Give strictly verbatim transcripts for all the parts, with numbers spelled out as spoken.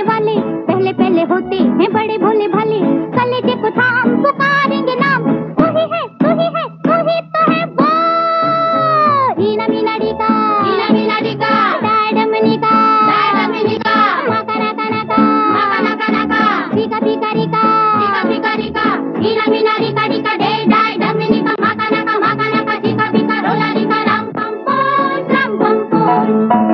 वाले पहले पहले होते हैं बड़े भोले भाले। कलेजे को थाम पुकारेंगे नाम, तू ही है तू ही है तू ही तो है वो। ईना मीना डीका ईना मीना डीका डायडमनिका डायडमनिका माकाना काना का माकाना काना का पीका पीका रिका पीका पीका रिका ईना मीना डीका डीका डे डायडमनिका माकाना का माकाना का पीका पीका रोला रिका राम पम पम राम पम पम।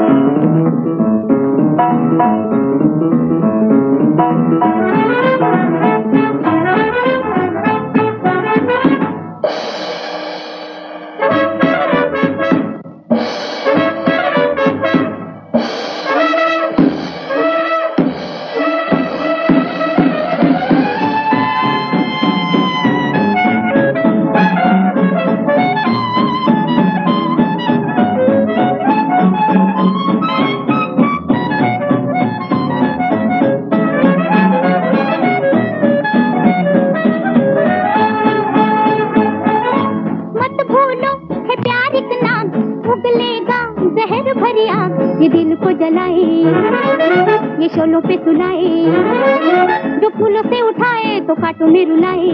ये दिल को जलाए, ये शोलों पे सुलाए, जो फूलों से उठाए तो कांटों में रुलाए।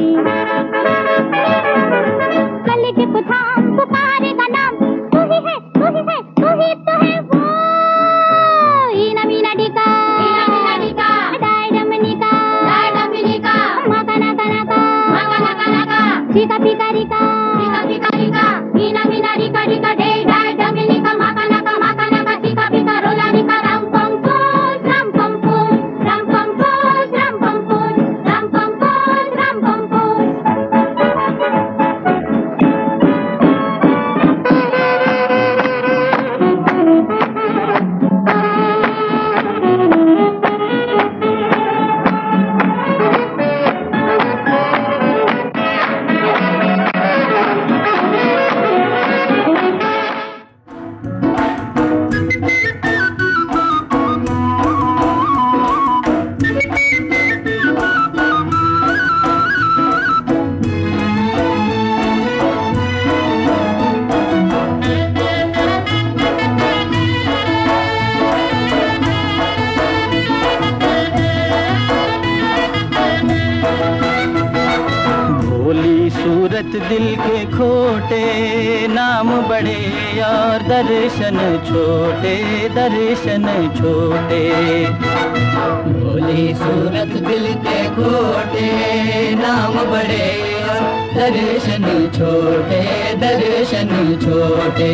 कलेजे को थाम पुकारेगा नाम, तू ही है तू ही है तू ही तो है वो। ईना मीना डीका ईना मीना डीका डायडमनिका डायडमनिका माकाना काना का माकाना काना का पीका पीका रिका पीका पीका रिका ईना मीना डीका डीका डे डायडमनिका माकाना का माकाना का पीका पीका रोला रिका राम पम पम राम पम पम राम पम पम राम पम पम राम पम पम राम पम सूरत दिल के खोटे, नाम बड़े और दर्शन छोटे दर्शन छोटे। भोली सूरत दिल के खोटे, नाम बड़े और दर्शन छोटे दर्शन छोटे।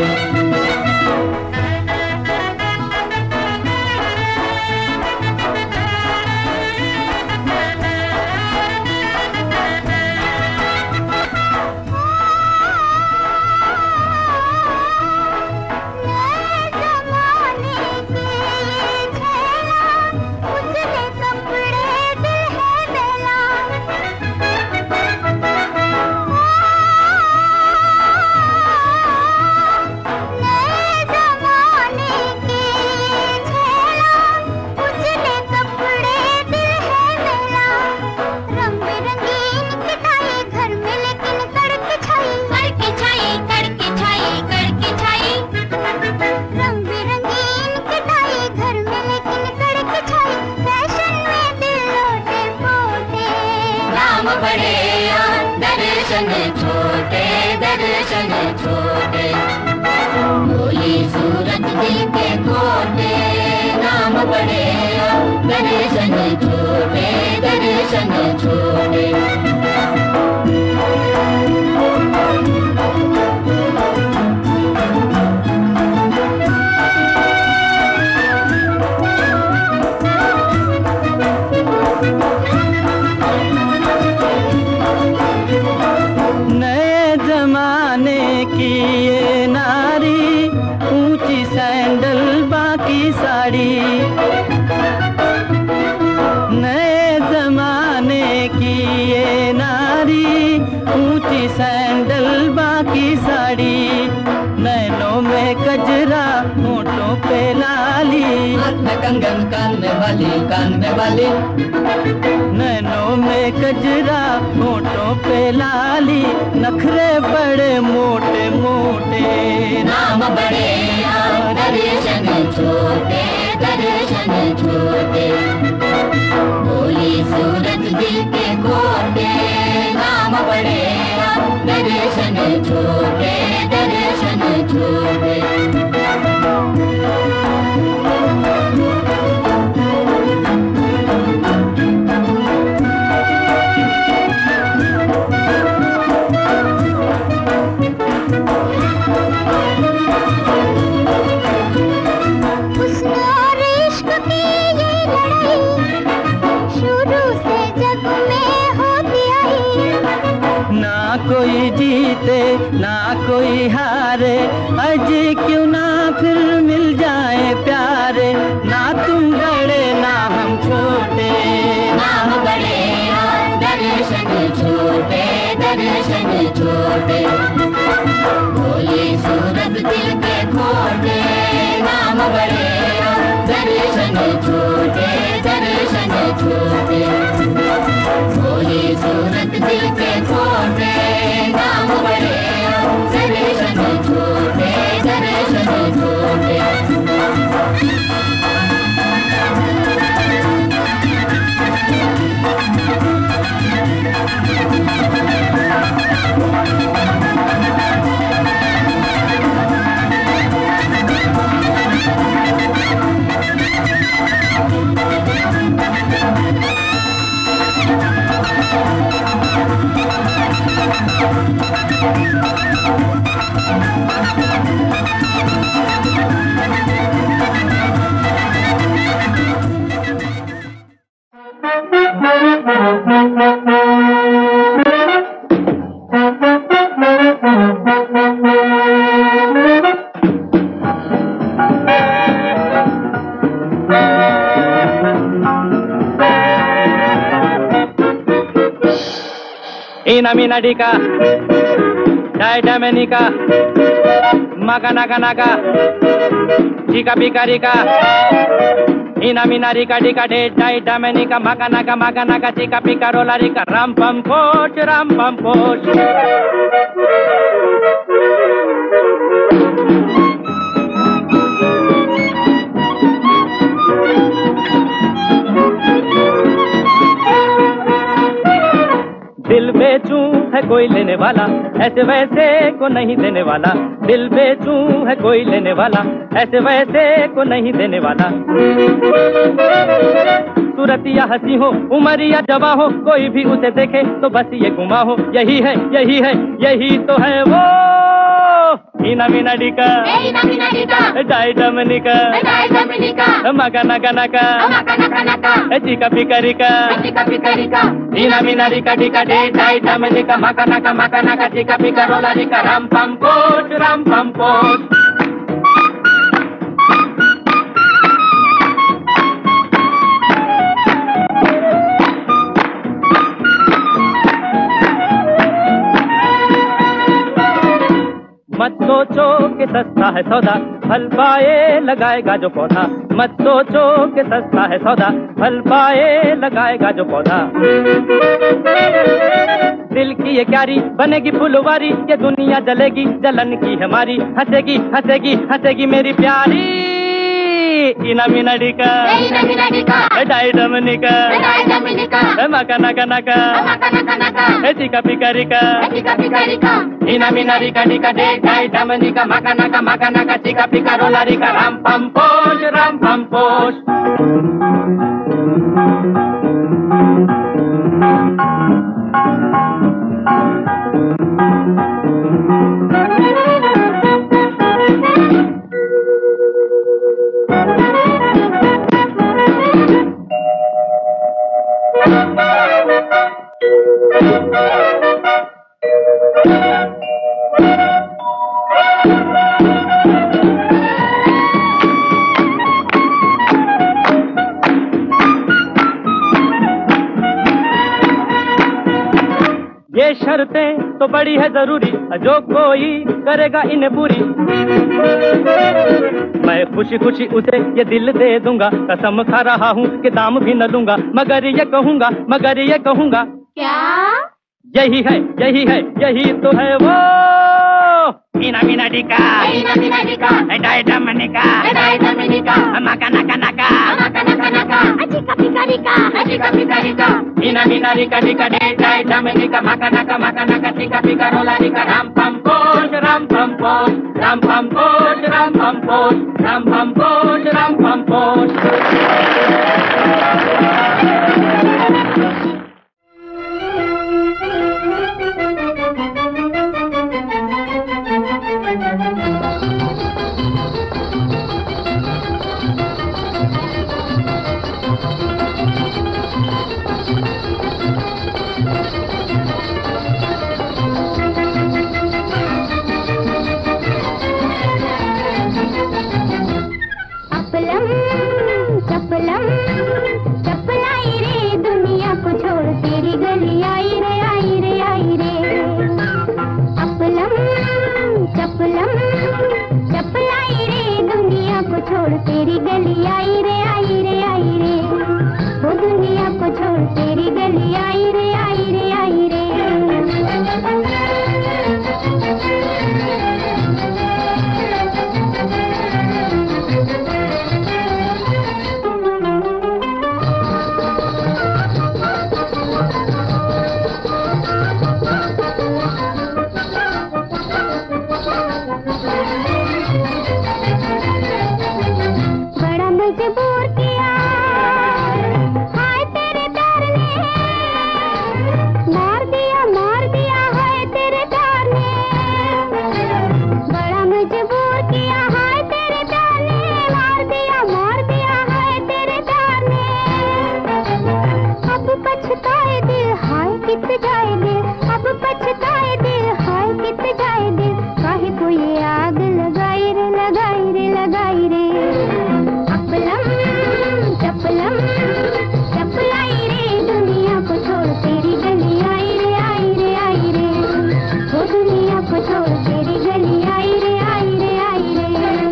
दर्शन छोटे दर्शन छोटे। भोली सूरत दिल के खोटे, नाम बड़े दर्शन छोटे दर्शन छोटे। नए जमाने की ये नारी, ऊंची सैंडल बाकी साड़ी। नैनों में कजरा, होठों पे लाली, हाथ में कंगन कान में वाली कान में वाली। नैनों में कजरा, होठों पे लाली, नखरे बड़े मोटे मोटे, नाम बड़े दर्शन छोटे दर्शन छोटे। दिल के खोटे नाम बड़े दर्शन छोटे दर्शन छोटे। कोई जीते ना कोई हारे, आज क्यों ना फिर मिल जाए प्यारे। ना तुम बड़े ना हम छोटे, नाम बड़े दर्शन छोटे दर्शन छोटे। भोली सूरत दिल के खोटे नाम बड़े दर्शन छोटे दर्शन छोटे। भोली सूरत दिल के खोटे नाम बड़े दर्शन छोटे दर्शन छोटे। Ina mina dika, dai damenika, maga naga naga, chika pika rika. Ina mina rika dika de dai damenika, maga naga maga naga, chika pika rola rika. Ram pam poch, ram pam poch. दिल बेचूं है कोई लेने वाला, ऐसे वैसे को नहीं देने वाला। दिल बेचूं है कोई लेने वाला, ऐसे वैसे को नहीं देने वाला। सूरत या हंसी हो, उम्र या जवां हो, कोई भी उसे देखे तो बस ये गुमा हो। यही है यही है यही तो है वो ina mina dika, ina mina dika, dai damenika, dai damenika, maga naga naga, maga naga naga, chika pika rika, chika pika rika. Ina mina rika dika de dai damenika, maga naga maga naga, chika pika rola rika. Ram pam poch, ram pam poch. मत सोचो कि सस्ता है सौदा, फल पाए लगाएगा जो पौधा। मत सोचो कि सस्ता है सौदा, फल पाए लगाएगा जो पौधा। दिल की ये क्यारी बनेगी फुलवारी, ये दुनिया जलेगी जलन की हमारी। हंसेगी हंसेगी हंसेगी मेरी प्यारी। ina mina dika, ina mina dika, dai damenika, dai damenika, maga naga naga, maga naga naga, chika pika rika, chika pika rika. Ina mina rika dika de dai damenika, maga naga maga naga, chika pika rola rika. Ram pam poch, ram pam poch. ये शर्तें तो बड़ी है जरूरी, जो कोई करेगा इन्हें पूरी। मैं खुशी खुशी उसे ये दिल दे दूंगा, कसम खा रहा हूँ कि दाम भी न लूंगा। मगर ये कहूँगा मगर ये कहूँगा क्या? यही है यही है यही तो है वो ina mina dika, ina mina dika, dai damenika, dai damenika, maga naga naga, maga naga naga, chika pika rika, chika pika rika. Mina mina rika rika de dai Dominica maka naka maka naka tika pika rola rika ram pam pom ram pam pom ram pam pom ram pam pom ram pam pom ram pam pom. तेरी गली आई रे आई रे आई रे वो दुनिया को छोड़ तेरी गली आई रे आई रे आई रे मजबूर किया हाय तेरे प्यार ने मार दिया मार दिया हाय तेरे प्यार ने बड़ा मजबूर किया हाय तेरे प्यार ने मार दिया मार दिया हाय तेरे प्यार ने अब पछताए दिल हाय कित जाए दिल अब पछताए दिल हाय कित जाए दिल काहे को ये आग लगाई रे लगाई रे लगाई रे चपलम चपलाई रे दुनिया को छोड़ तेरी गली आई रे आई रे आई रे वो दुनिया को छोड़ तेरी गली आई रे आई रे आई रे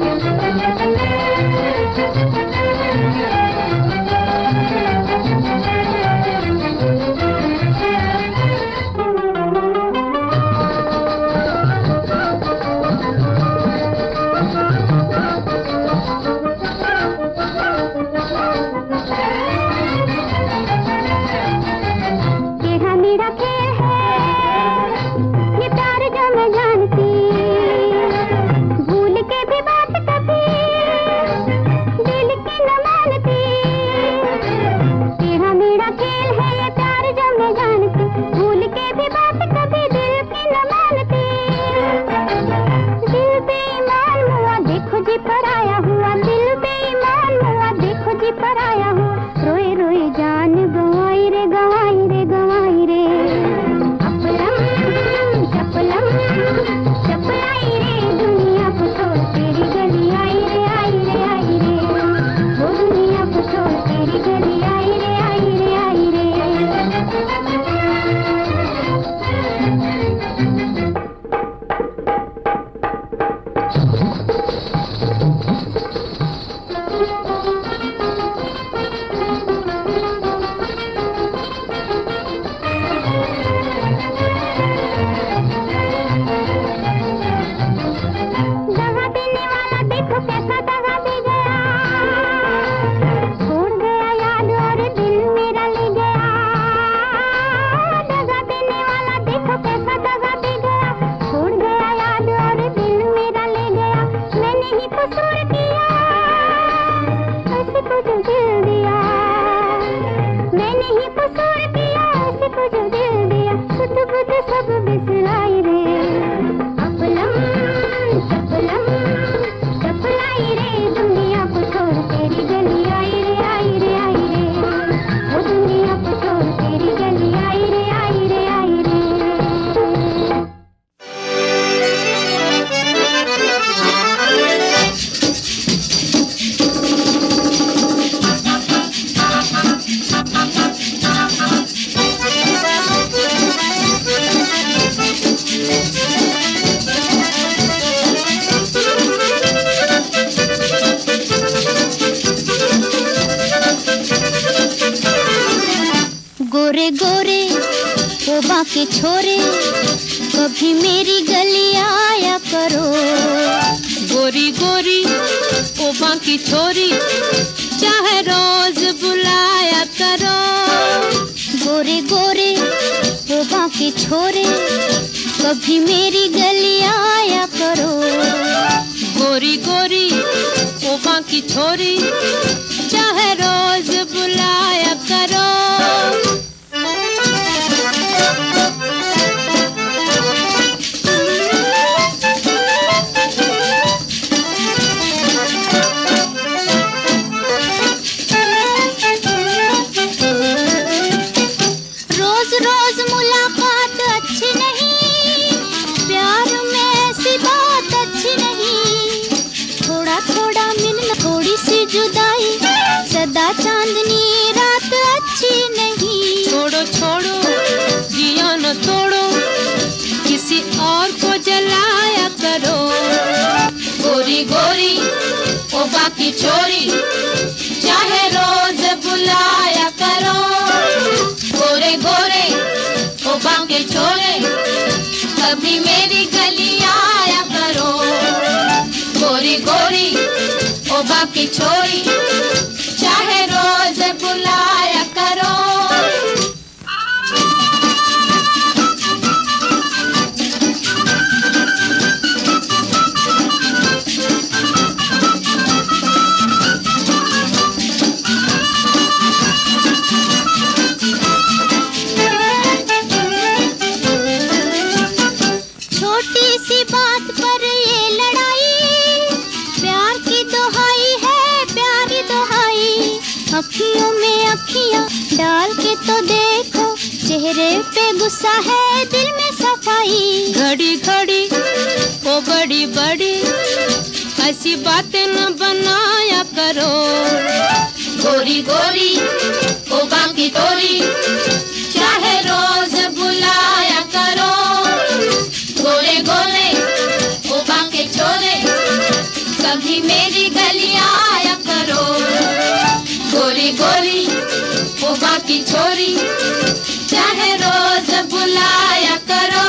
गोरे गोरे वो बाके छोरे कभी मेरी गली आया करो। गोरी गोरी वो बाकी छोरी चाहे रोज बुलाया करो। कभी मेरी गली आया करो। गोरी गोरी ओ बाकी छोरी, चाहे रोज बुलाया करो। रोज रोज मुलाकात अच्छी नहीं, प्यार में ऐसी बात अच्छी नहीं। थोड़ा थोड़ा मिलना, थोड़ी सी जुदाई, सदा चांदनी रात अच्छी नहीं। छोड़ो छोड़ो जिया न तोड़ो, किसी और को जलाया करो। गोरी गोरी ओ बाकी छोरी, चाहे रोज बुलाया करो। गोरे गोरे ओ बाकी छोरे, कभी मेरी गली आया करो। गोरी गोरी ओ बाकी छोरी, चाहे रोज बुलाया करो। छोटी सी बात पर ये लड़ाई, प्यार की दोहाई है प्यारी दोहाई। अखियों में अखियां डाल के तो देखो, चेहरे पे गुस्सा है दिल में सफाई। घड़ी घड़ी ओ बड़ी बड़ी, ऐसी बातें न बनाया करो। गोरी गोरी ओ बाकी तोरी, चाहे रोज बुलाया करो। गोरे गोरे ओ बाकी छोरे, कभी मेरी गली आया करो। गोरी गोरी ओ बाकी छोरी, चाहे रोज बुलाया करो।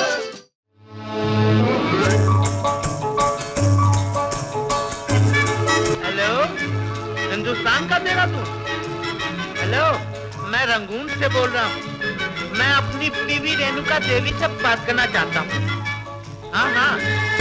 हेलो, हिंदुस्तान का तेरा तू? हेलो, मैं रंगून से बोल रहा हूँ। मैं अपनी बीवी रेणुका देवी से बात करना चाहता हूँ। हाँ हाँ।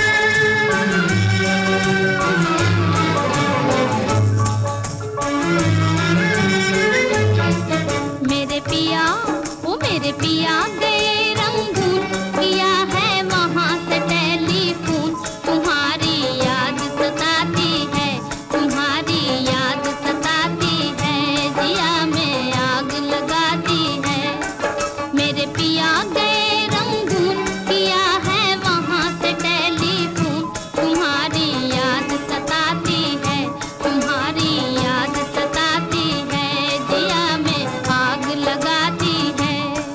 मेरे पिया ओ मेरे पिया गए रंगून, किया है वहाँ से टेलीफोन। तुम्हारी याद सताती है, तुम्हारी याद सताती है, जिया में आग लगाती है। मेरे पिया गए रंगून, किया है वहाँ से टेलीफोन। तुम्हारी याद सताती है, तुम्हारी याद सताती है, जिया में आग लगाती है।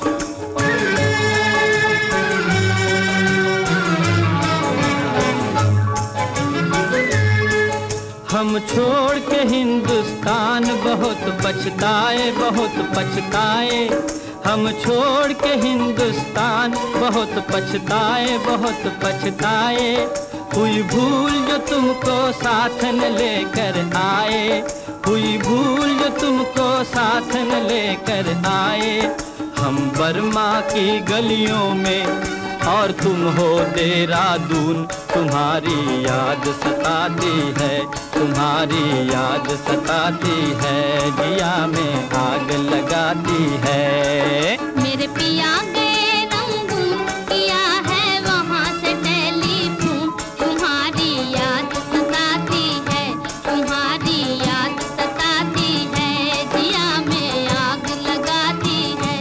हम छोड़ के हिंदुस्तान बहुत पछताए बहुत पछताए। हम छोड़ के हिंदुस्तान बहुत पछताए बहुत पछताए। हुई भूल जो तुमको साथ न लेकर आए, हुई भूल जो तुमको साथ न लेकर आए। हम बर्मा की गलियों में और तुम हो देहरादून। तुम्हारी याद सताती है, तुम्हारी याद सताती है, जिया में आग लगाती है। मेरे पिया गए रंगून, किया है वहाँ से टेलीफोन। तुम्हारी याद सताती है, तुम्हारी याद सताती है, जिया में आग लगाती है।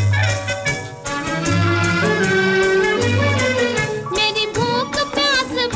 मेरी भूख प्यास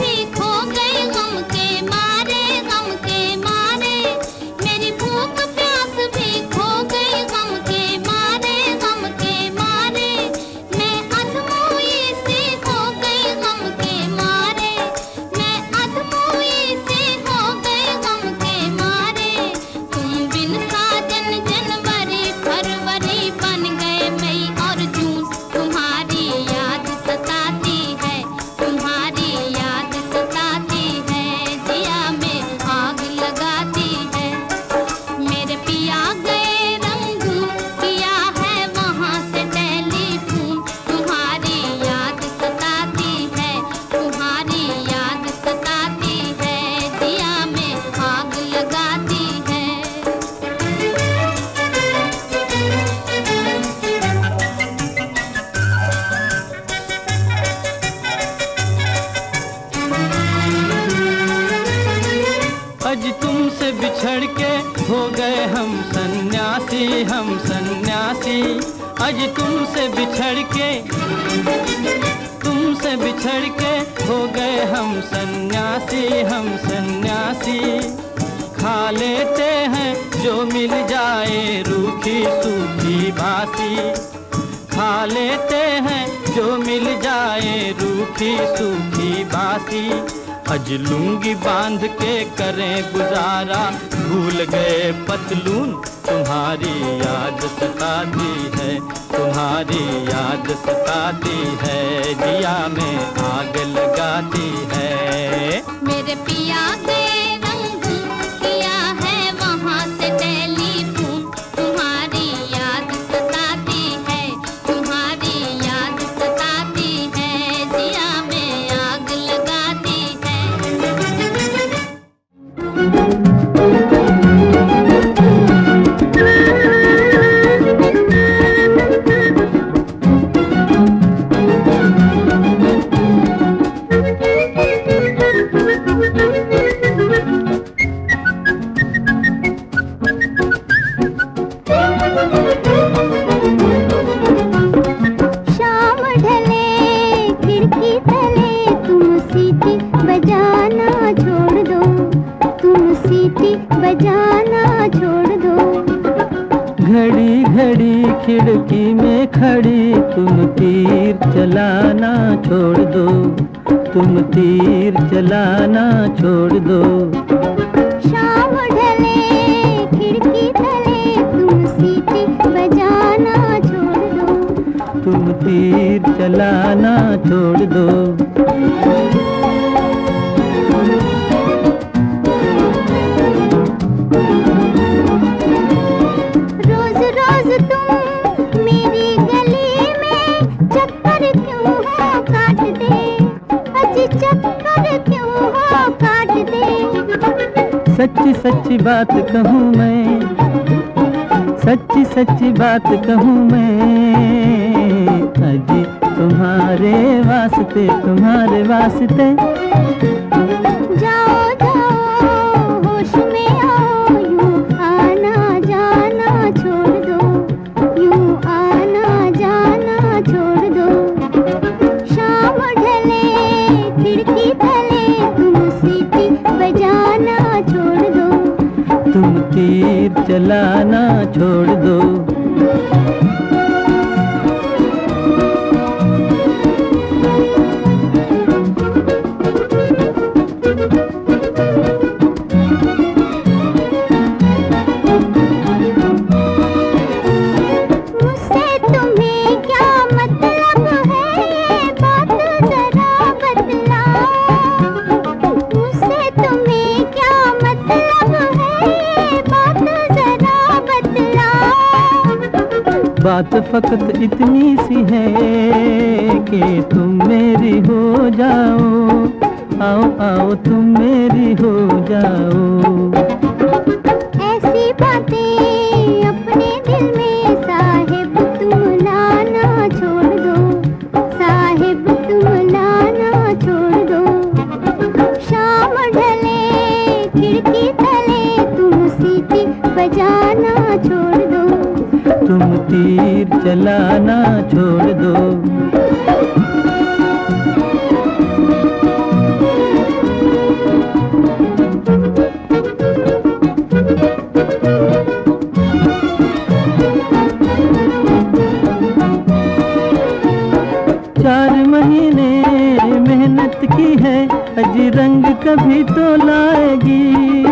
हम सन्यासी, आज तुमसे बिछड़ के तुमसे बिछड़ के हो गए हम सन्यासी, हम सन्यासी। खा लेते हैं जो मिल जाए रूखी सूखी बासी, खा लेते हैं जो मिल जाए रूखी सूखी बासी। अज लुंगी बांध के करें गुजारा, भूल गए पतलून तुम्हारी याद सताती है, तुम्हारी याद सताती है, दिया में आग लगाती है। मेरे पिया के रंग किया है वहाँ से टेलीफोन, तुम्हारी याद सताती है, तुम्हारी याद सताती है, दिया में आग लगाती है। शाम ढले खिड़की तले तुम सीटी बजाना छोड़ दो, तुम सीटी बजाना छोड़ दो। घड़ी घड़ी खिड़की में खड़ी तुम तीर चलाना छोड़ दो, तुम तीर चलाना छोड़ दो। शाम ढले खिड़की तले तुम सीटी बजाना छोड़ दो, तुम तीर चलाना छोड़ दो। रोज रोज तुम मेरी गली में चक्कर क्यों हो काटते, अजी चक्कर क्यों हो काटते। सच्ची सच्ची बात कहूँ मैं, सच्ची सच्ची बात कहूँ मैं, अजी तुम्हारे वास्ते, तुम्हारे वास्ते। जाओ जाओ होश में आओ, यूं आना जाना छोड़ दो, यूं आना जाना छोड़ दो। शाम ढले खिड़की तले तुम सीटी बजाना छोड़ दो, तुम तीर चलाना छोड़ दो। मुझसे तुम्हें क्या मतलब है ये बात जरा बतलाओ, मुझसे तुम्हें क्या मतलब है ये बात जरा बतलाओ। बात फकत इतनी सी है कि तुम मेरी हो जाओ, आओ आओ तुम मेरी हो जाओ। ऐसी बातें अपने दिल में साहिब तुम लाना छोड़ दो, साहिब तुम लाना छोड़ दो। शाम ढले खिड़की तले तुम सीटी बजाना छोड़ दो, तुम तीर चलाना छोड़ दो। चार महीने मेहनत की है, अजी रंग कभी तो लाएगी।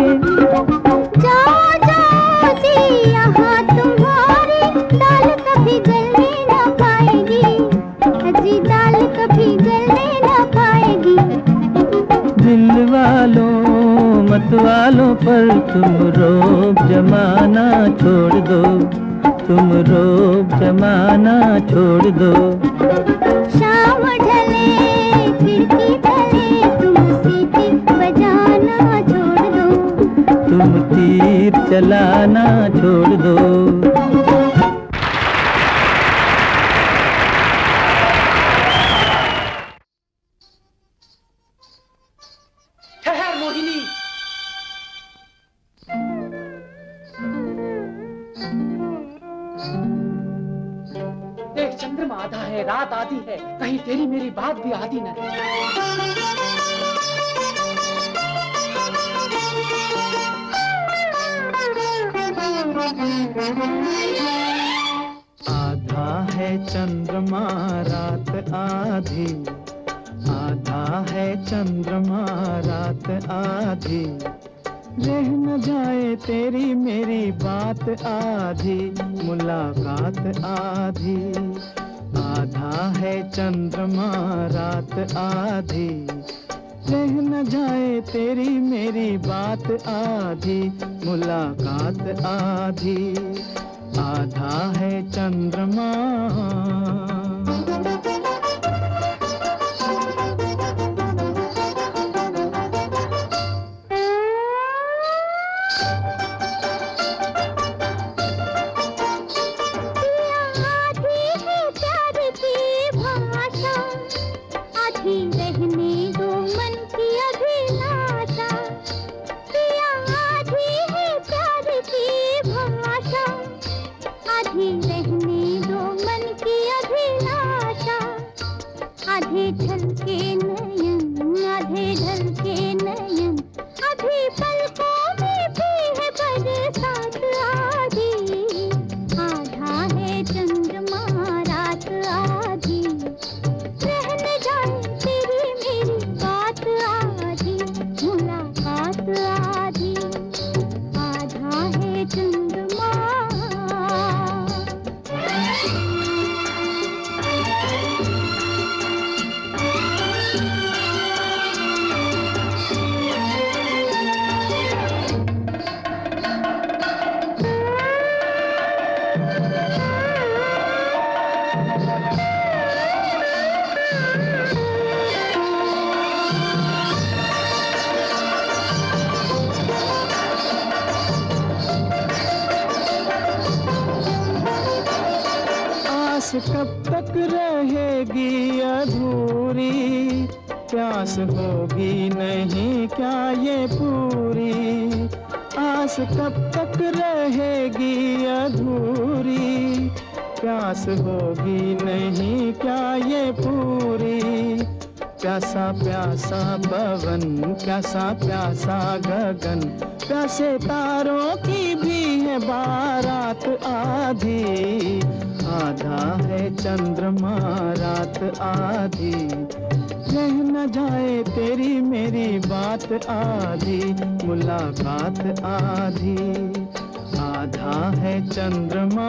जाओ जाओ जी यहाँ तुम्हारी दाल कभी गलने न पाएगी, अजी दाल कभी गलने न पाएगी। दिल वालों मत वालों पर तुम रोब जमाना छोड़ दो, तुम रोब जमाना छोड़ दो। शाम ढले खिड़की तले तुम सीटी बजाना छोड़ दो, तुम तीर चलाना छोड़ दो। ठहर मोहिनी। दिन आधा है, रात आधी है, कहीं तेरी मेरी बात भी आधी न रहे। आधा है चंद्रमा रात आधी, आधा है चंद्रमा रात आधी, रह न जाए तेरी मेरी बात आधी, मुलाकात आधी। आधा है चंद्रमा रात आधी, रह न जाए तेरी मेरी बात आधी, मुलाकात आधी। आधा है चंद्रमा। आधे झलके नयन, आधे झलके नयन, आधे पलकों में भी है बरसात आधी। आधा है चंद्रमा रात आधी, रह न जाए तेरी मेरी बात आधी, मुलाकात आधी। आधा है चंद्रमा। कब तक रहेगी अधूरी, प्यास होगी नहीं क्या ये पूरी। आस कब तक रहेगी अधूरी, प्यास होगी नहीं क्या ये पूरी। प्यासा प्यासा पवन, प्यासा प्यासा गगन, प्यासे तारों की भी है बारात आधी। आधा है चंद्रमा रात आधी, रह न जाए तेरी मेरी बात आधी, मुलाकात आधी। आधा है चंद्रमा।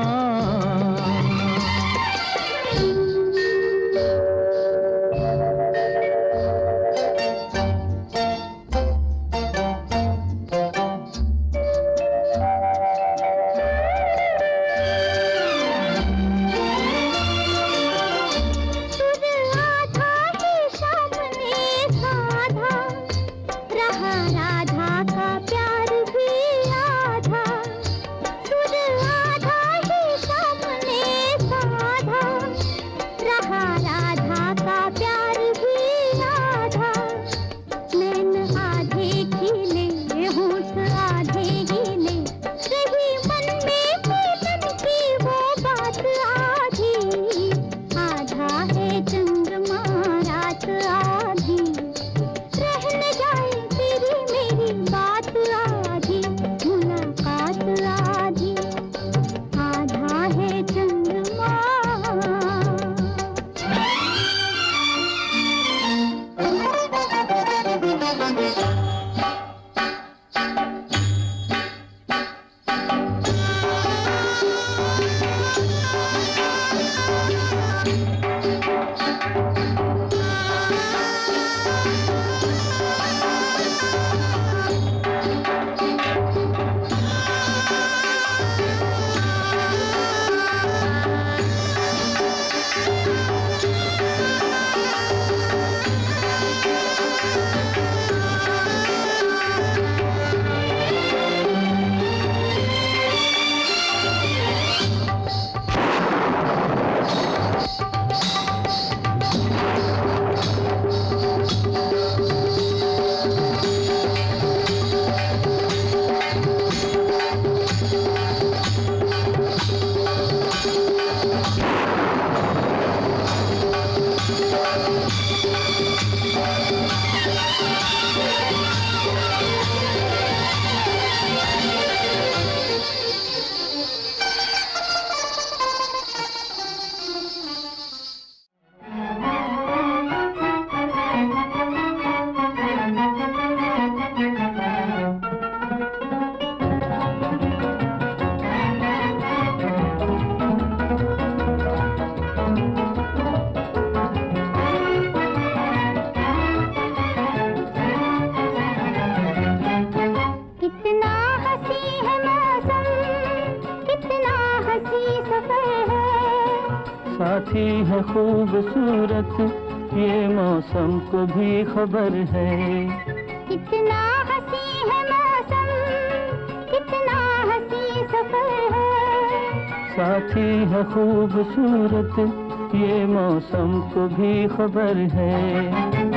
साथी है खूबसूरत, ये मौसम को भी खबर है। कितना हंसी है मौसम, कितना हंसी सफर है। साथी है खूबसूरत, ये मौसम को भी खबर है।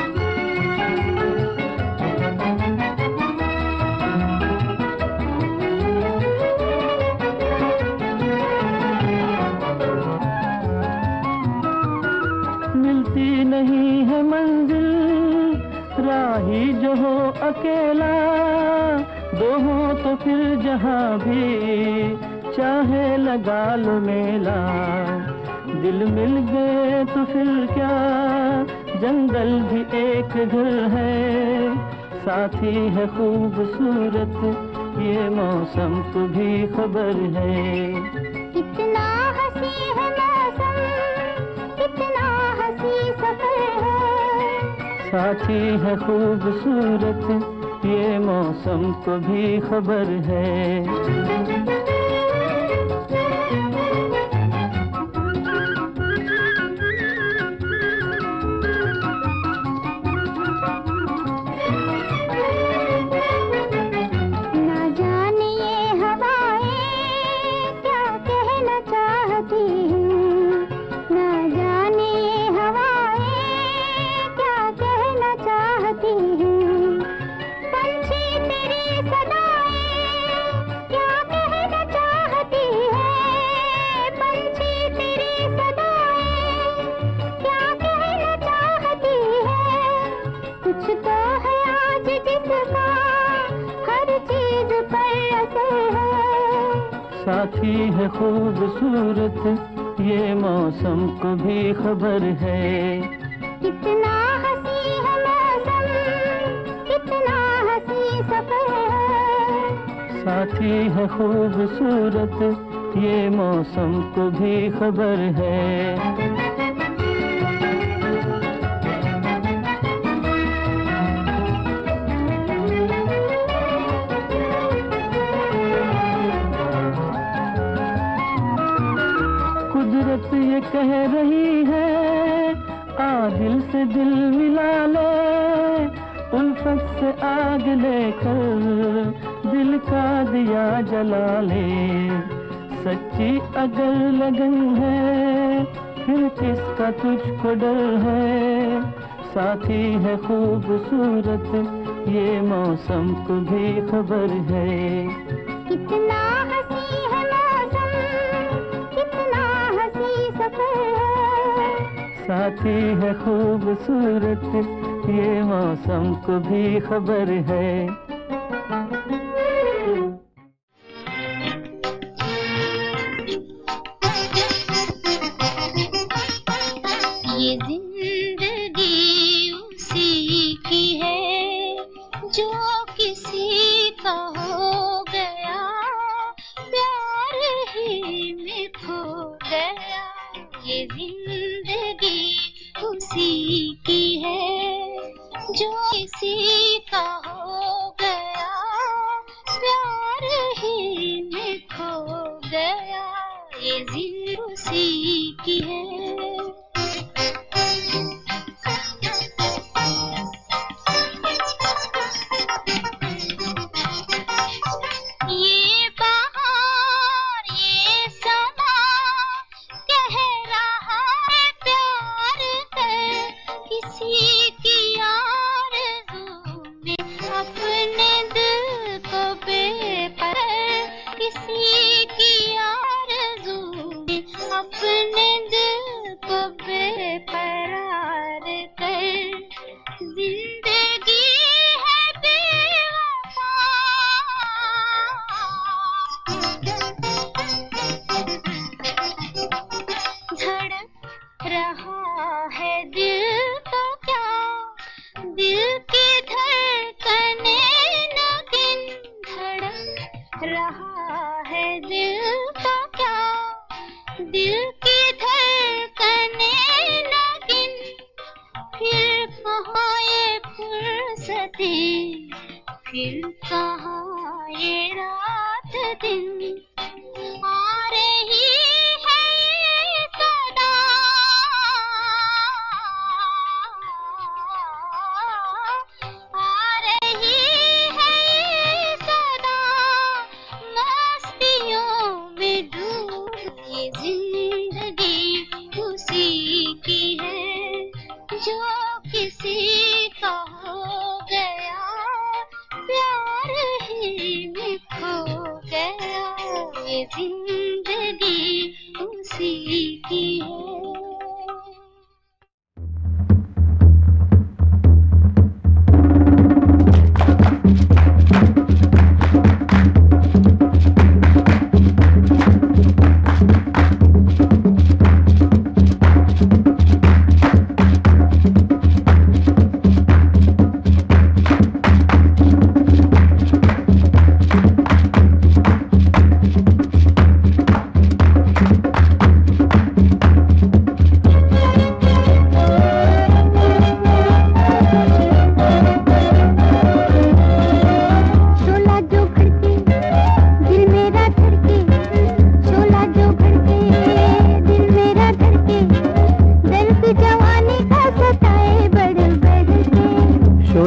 मिलती नहीं है मंजिल, राही जो हो अकेला, दो हो तो फिर जहाँ भी चाहे लगा लो मेला। दिल मिल गए तो फिर क्या, जंगल भी एक घर है। साथी है खूबसूरत, ये मौसम को भी खबर है। कितना हंसी है मौसम, कितना हंसी सफर है। साथी है खूबसूरत, ये मौसम को भी खबर है। साथी है खूबसूरत, ये मौसम को भी खबर है। कितना हंसी है मौसम, कितना हंसी सफर है। साथी है खूबसूरत, ये मौसम को भी खबर है। कुदरत ये कह रही है, आ दिल से दिल मिला ले। उल्फत से आग लेकर दिल का दिया जला ले। सच्ची अगर लगन है, फिर किसका तुझको डर है। साथी है खूबसूरत, ये मौसम को भी खबर है। कितना हंसी है मौसम, कितना हंसी सफर है। साथी है खूबसूरत, ये मौसम को भी खबर है। ये जिंदगी उसी की है जो किसी का हो गया, प्यार ही में खो गया। ये जिंदगी उसी की है जो किसी का हो गया, प्यार ही में खो गया। ये जिंदगी उसी की है। फिर कहाँ ये रात दिन आ रही है सदा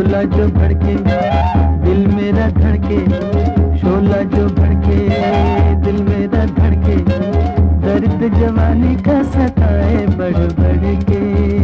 शोला जो भड़के दिल मेरा धड़के, शोला जो भड़के दिल मेरा धड़के, दर्द जवानी का सताए बढ़ बढ़ के।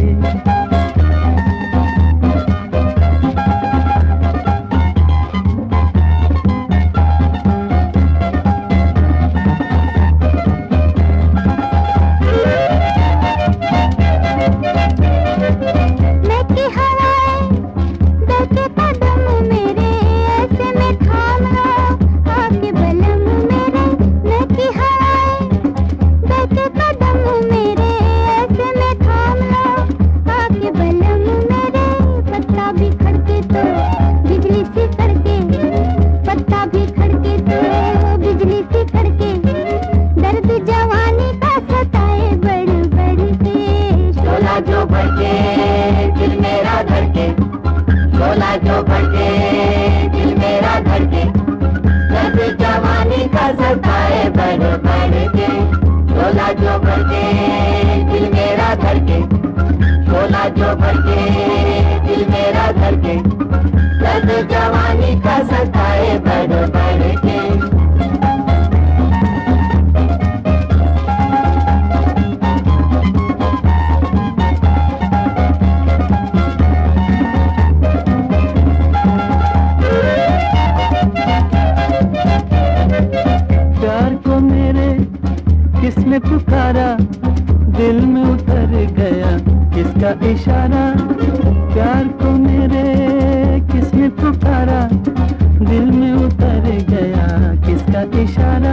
किसने पुकारा दिल में उतर गया किसका इशारा, प्यार को मेरे किसने पुकारा दिल में उतर गया किसका इशारा।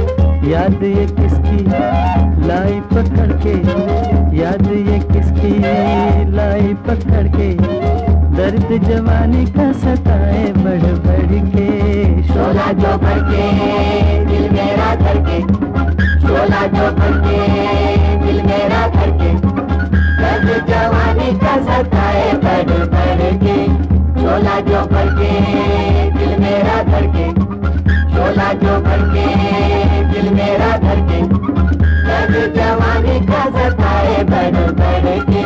याद ये किसकी लाई पकड़ के, याद ये किसकी लाई पकड़ के, दर्द जवानी का सताए बढ़ बढ़ के। शोला जो भड़के दिल मेरा धड़के, शोला जो भड़के दिल मेरा धड़के, दर्द जवानी का सताए बढ़ बढ़ के। शोला जो भड़के दिल मेरा धड़के, शोला जो भड़के दिल मेरा धड़के, दर्द जवानी का सताए बढ़ बढ़ के।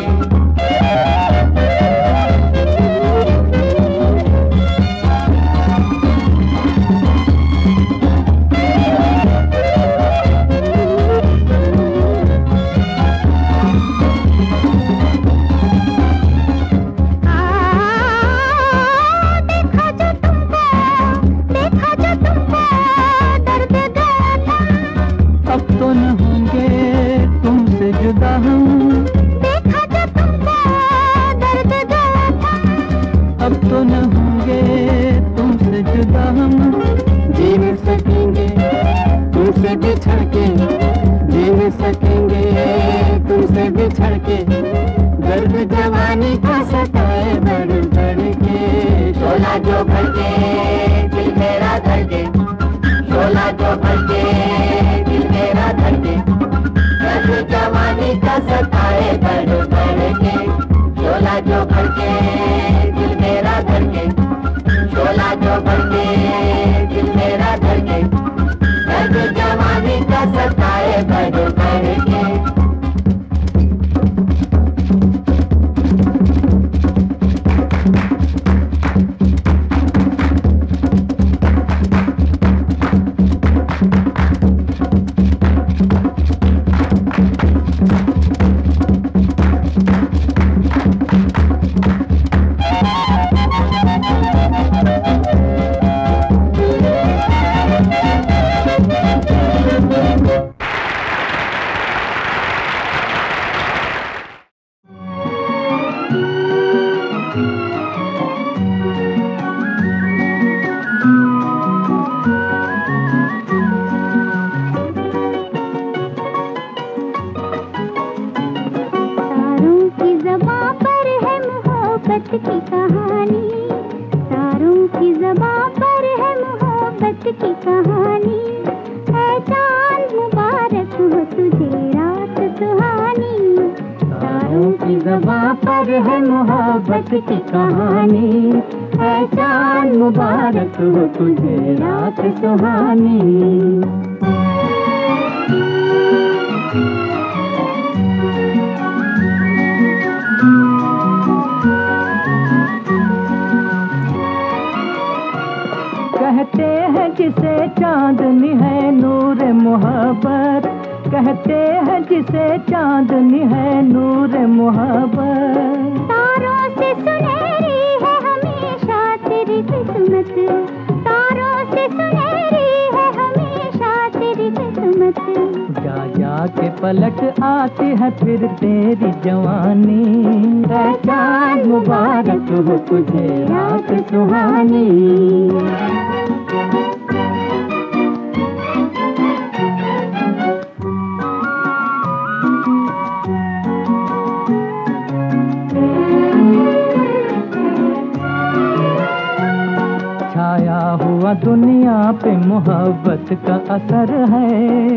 चांदनी है नूर मोहब्बत, कहते हैं जिसे चांदनी है नूर मोहब्बत। तारों से सुनहरी है हमेशा तेरी किस्मत, तारों से सुनहरी है हमेशा तेरी किस्मत। जा जा के पलट आती है फिर तेरी जवानी, चांद मुबारक हो तुझे रात सुहानी। छाया हुआ दुनिया पे मोहब्बत का असर है,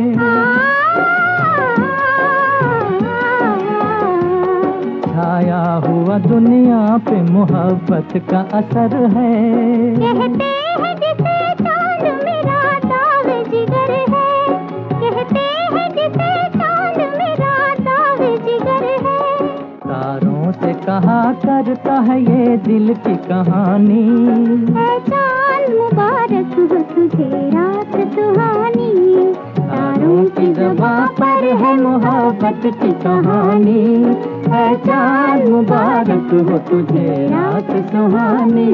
छाया हुआ दुनिया पे मोहब्बत का असर है। कहते हैं जिसे चांद मेरा दावे जिगर है, कहते हैं जिसे चांद मेरा दावे जिगर है। तारों से कहा करता है ये दिल की कहानी, चांद मुबारक हो तुझे रात सुहानी। तारों की ज़बां पर है मोहब्बत की कहानी, है चांद मुबारक हो तुझे रात सुहानी।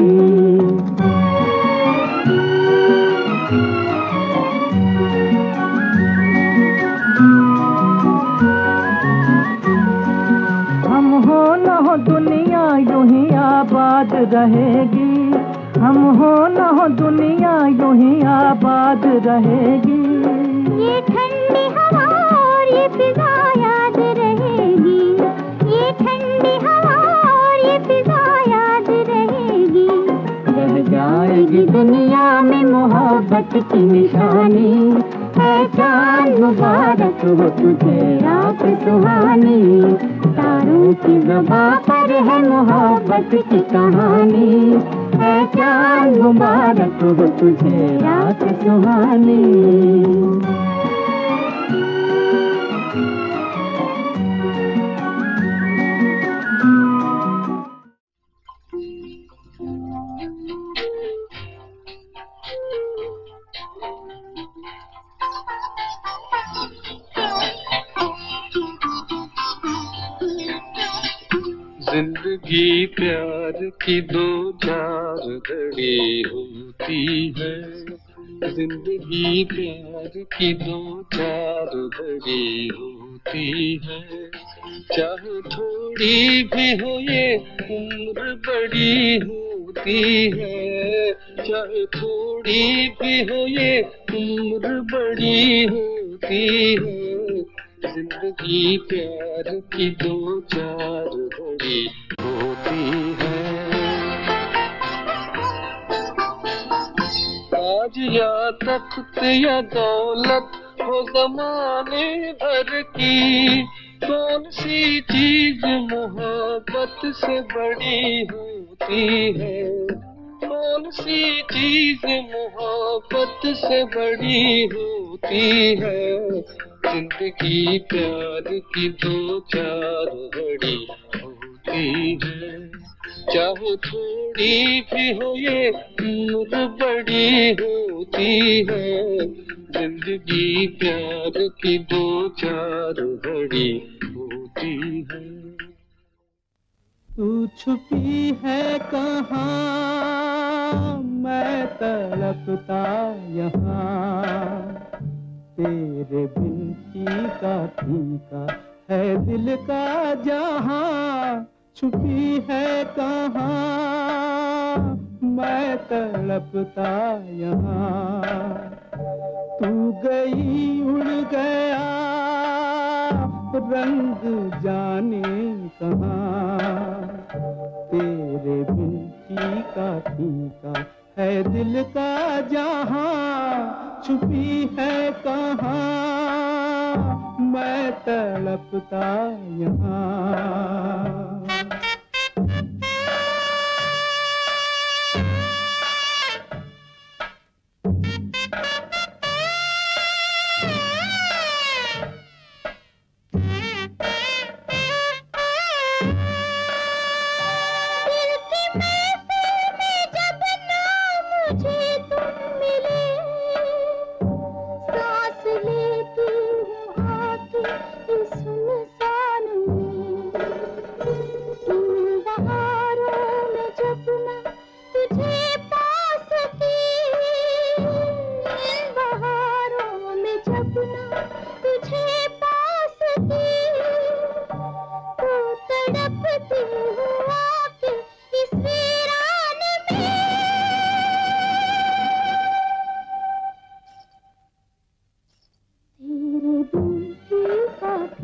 हम हो न हो दुनिया यूं ही आबाद रहेगी, हम हो न हो दुनिया यूं ही आबाद रहेगी। ये ठंडी हवा और ये फिजा याद रहेगी, ये ठंडी हवा और ये फिजा याद रहेगी। रह जाएगी दुनिया में मोहब्बत की निशानी, है चांद मुबारक हो तुझे रात सुहानी। तारों की ज़बां पर है मोहब्बत की कहानी, है चांद मुबारक हो तुझे रात सुहानी। जिंदगी प्यार की दो चार घड़ी होती है, जिंदगी प्यार की दो चार घड़ी होती है। चाहे थोड़ी भी हो ये उम्र बड़ी होती है, चाहे थोड़ी भी हो ये उम्र बड़ी होती है। जिंदगी प्यार की दो चार घड़ी होती है। आज या तख्त या दौलत हो ज़माने भर की, कौन सी चीज मोहब्बत से बड़ी होती है, कौन सी चीज मोहब्बत से बड़ी होती है। जिंदगी प्यार की दो चार घड़ी होती है, चाहे थोड़ी भी हो ये उम्र बड़ी होती है। जिंदगी प्यार की दो चार घड़ी होती है। तू छुपी है कहाँ मैं तड़पता यहाँ, तेरे बिन फीका फीका है दिल का जहां। छुपी है कहाँ मैं तड़पता यहाँ, तू गई उड़ गया रंग जाने कहाँ। तेरे बिन फीका फीका है दिल का जहां। छुपी है कहाँ मैं तड़पता यहाँ।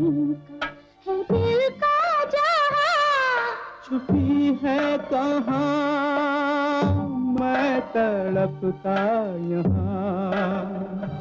फीका है दिल का जहां, छुपी है कहाँ मैं तड़पता यहाँ।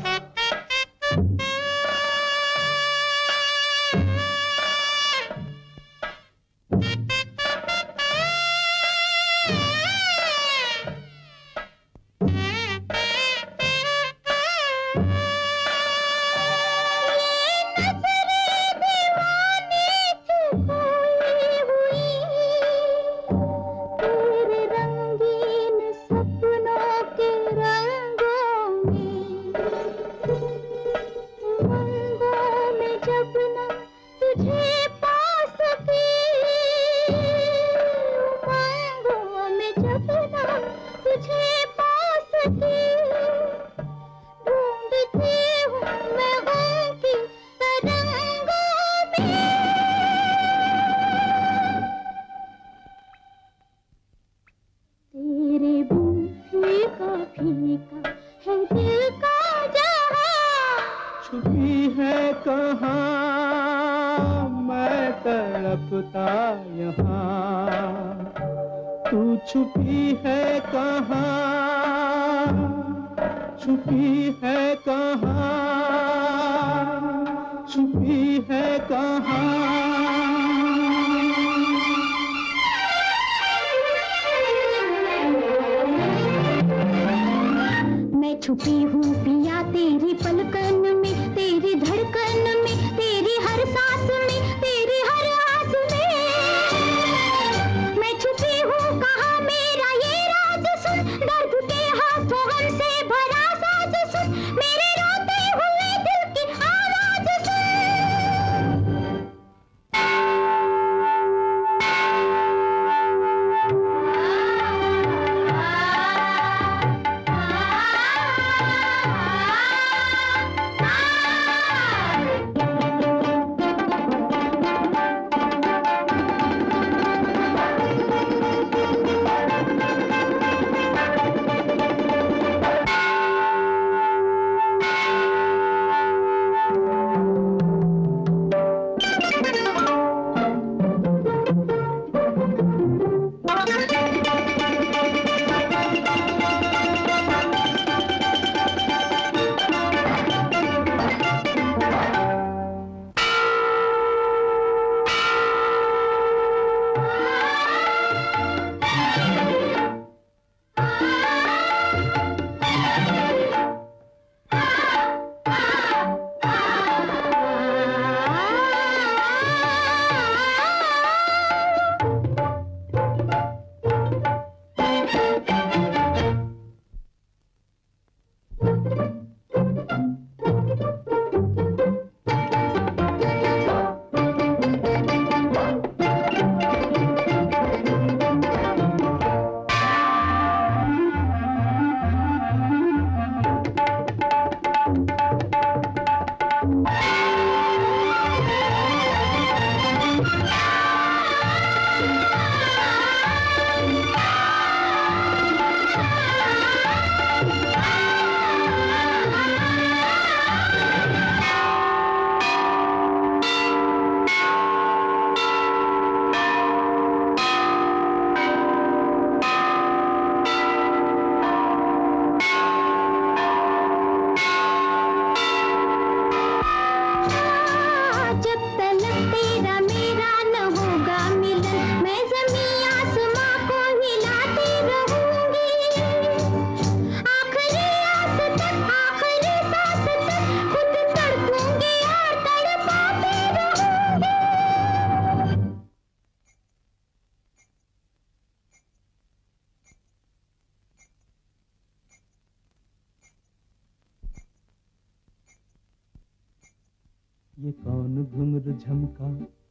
ये कौन घुंघरू झमका,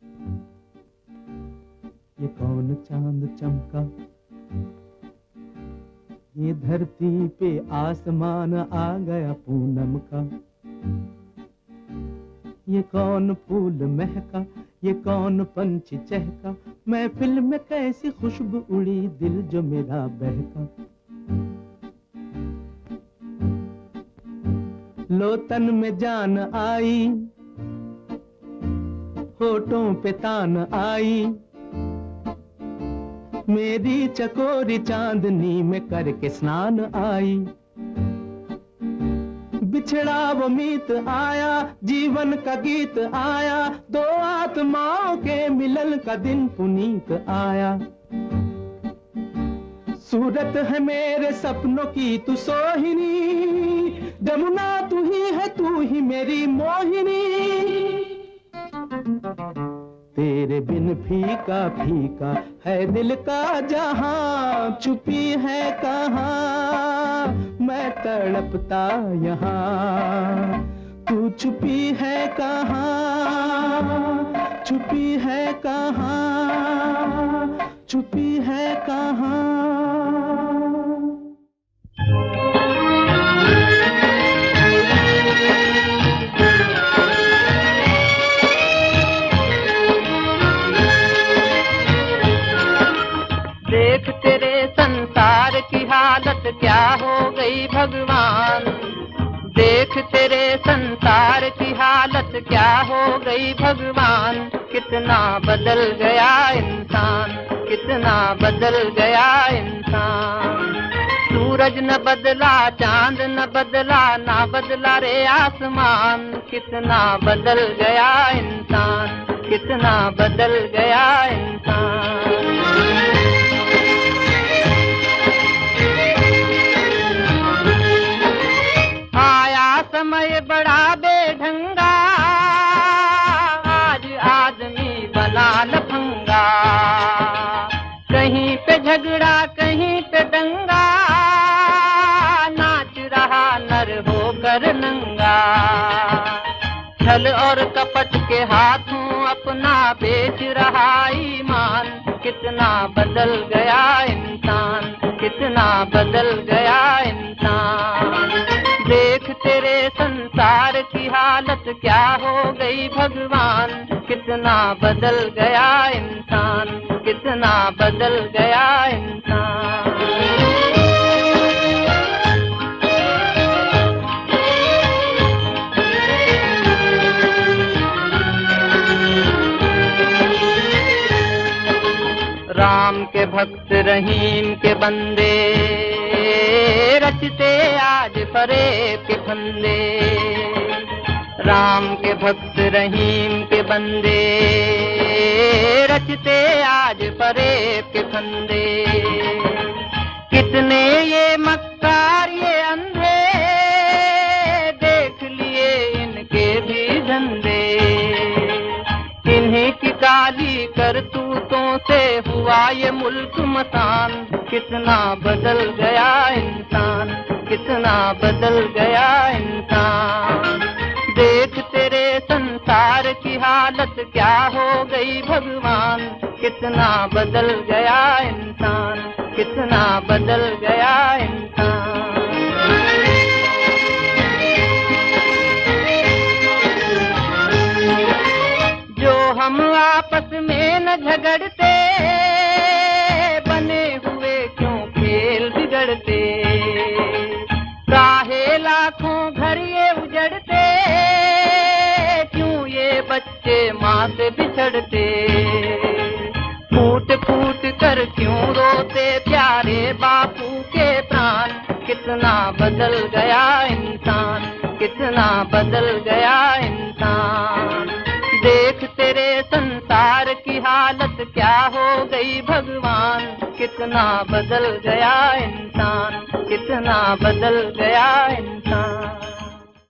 ये कौन चांद चमका, ये धरती पे आसमान आ गया पूनम का। ये कौन फूल महका, ये कौन पंछी चहका, महफिल में कैसी खुशबू उड़ी दिल जो मेरा बहका। लो तन में जान आई, होठों पे तान आई, मेरी चकोरी चांदनी में करके स्नान आई। बिछड़ा वो मीत आया, जीवन का गीत आया, दो आत्माओं के मिलन का दिन पुनीत आया। सूरत है मेरे सपनों की तू सोहिनी, जमुना तू ही है, तू ही मेरी मोहिनी। तेरे बिन फीका फीका है दिल का जहां, छुपी है कहाँ मैं तड़पता यहाँ। तू छुपी है कहाँ, छुपी है कहाँ, छुपी है कहाँ। देख तेरे संसार की हालत क्या हो गई भगवान, देख तेरे संसार की हालत क्या हो गई भगवान। कितना बदल गया इंसान, कितना बदल गया इंसान। सूरज न बदला, चांद न बदला, ना बदला रे आसमान। कितना बदल गया इंसान, कितना बदल गया इंसान। समय बड़ा बेढंगा, आज आदमी बना लफंगा। कहीं पे झगड़ा कहीं पे दंगा, नाच रहा नर होकर नंगा। छल और कपट के हाथों अपना बेच रहा ईमान। कितना बदल गया इंसान, कितना बदल गया इंसान। देख तेरे संसार की हालत क्या हो गई भगवान। कितना बदल गया इंसान, कितना बदल गया इंसान। राम के भक्त रहीम के बंदे, रचते आज फरेब के फंदे। राम के भक्त रहीम के बंदे, रचते आज फरेब के फंदे। कितने ये मक्कार ये अंधे, देख लिए इनके भी धंधे। इन्हीं की काली करतूतों से हुआ ये मुल्क मसान। कितना बदल गया इंसान, कितना बदल गया इंसान। देख तेरे संसार की हालत क्या हो गई भगवान। कितना बदल गया इंसान, कितना बदल गया इंसान। जो हम आपस में न झगड़ते, बने हुए क्यों खेल बिगड़ते। काहे लाखों घर ये उजड़ते, क्यों ये बच्चे माँ से बिछड़ते। फूट फूट कर क्यों रोते प्यारे बापू के प्राण। कितना बदल गया इंसान, कितना बदल गया इंसान। देख तेरे संसार की हालत क्या हो गई भगवान। कितना बदल गया इंसान, कितना बदल गया इंसान।